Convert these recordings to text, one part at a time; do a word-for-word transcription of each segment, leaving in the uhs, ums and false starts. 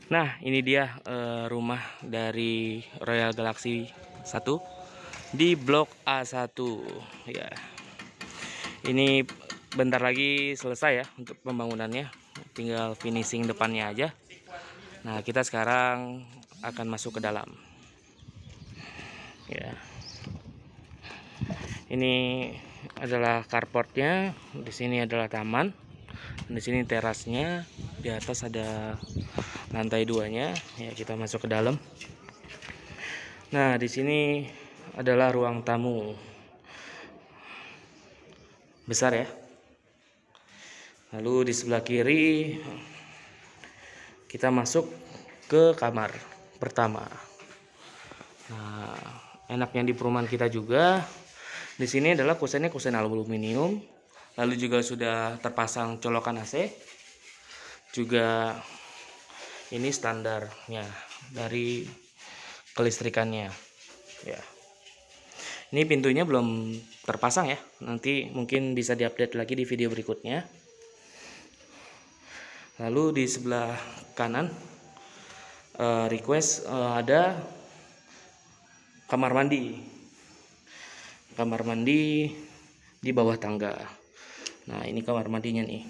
Nah, ini dia uh, rumah dari Royal Galaxy satu di Blok A satu ya. Ini bentar lagi selesai ya untuk pembangunannya, tinggal finishing depannya aja. Nah, kita sekarang akan masuk ke dalam. Ya. Ini adalah carportnya, di sini adalah taman. Di sini terasnya, di atas ada lantai duanya. Ya, kita masuk ke dalam. Nah, di sini adalah ruang tamu besar ya. Lalu di sebelah kiri kita masuk ke kamar pertama. Nah, enaknya di perumahan kita juga di sini adalah kusennya kusen aluminium. Lalu juga sudah terpasang colokan A C. Juga ini standarnya dari kelistrikannya. Ya. Ini pintunya belum terpasang ya. Nanti mungkin bisa diupdate lagi di video berikutnya. Lalu di sebelah kanan uh, request uh, ada kamar mandi. Kamar mandi di bawah tangga. Nah, ini kamar mandinya nih.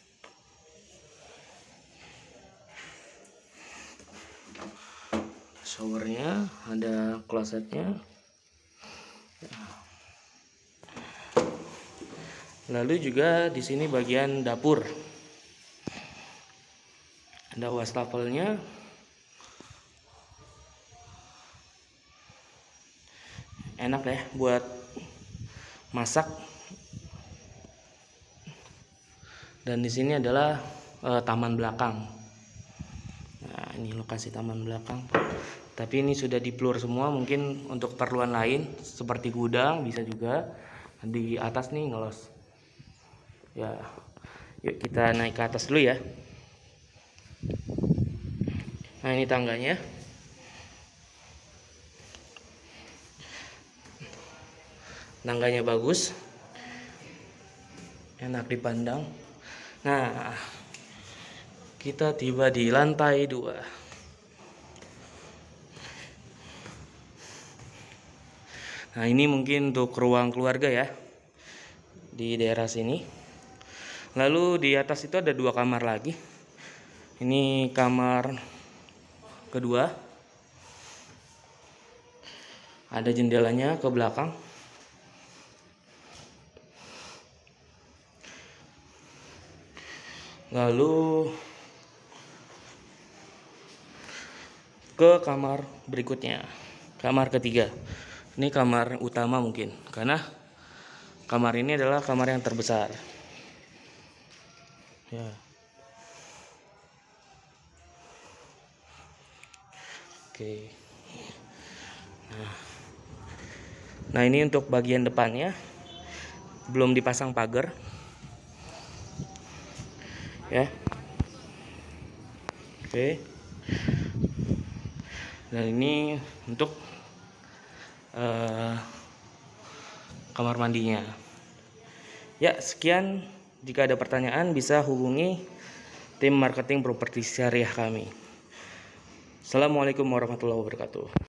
Showernya, ada klosetnya. Lalu juga di sini bagian dapur. Ada wastafelnya. Enak ya buat masak. Dan di sini adalah e, taman belakang. Nah, ini lokasi taman belakang. Tapi ini sudah di-floor semua, mungkin untuk keperluan lain seperti gudang bisa juga. Di atas nih ngelos. Ya. Yuk kita naik ke atas dulu ya. Nah, ini tangganya. Tangganya bagus. Enak dipandang. Nah, kita tiba di lantai dua. Nah, ini mungkin untuk ruang keluarga ya di daerah sini. Lalu di atas itu ada dua kamar lagi. Ini kamar kedua. Ada jendelanya ke belakang. Lalu ke kamar berikutnya, kamar ketiga. Ini kamar utama mungkin, karena kamar ini adalah kamar yang terbesar. Ya. Oke. Nah, nah ini untuk bagian depannya belum dipasang pagar. Ya. Oke. Dan ini untuk uh, kamar mandinya. Ya, sekian. Jika ada pertanyaan bisa hubungi tim marketing properti syariah kami. Assalamualaikum warahmatullahi wabarakatuh.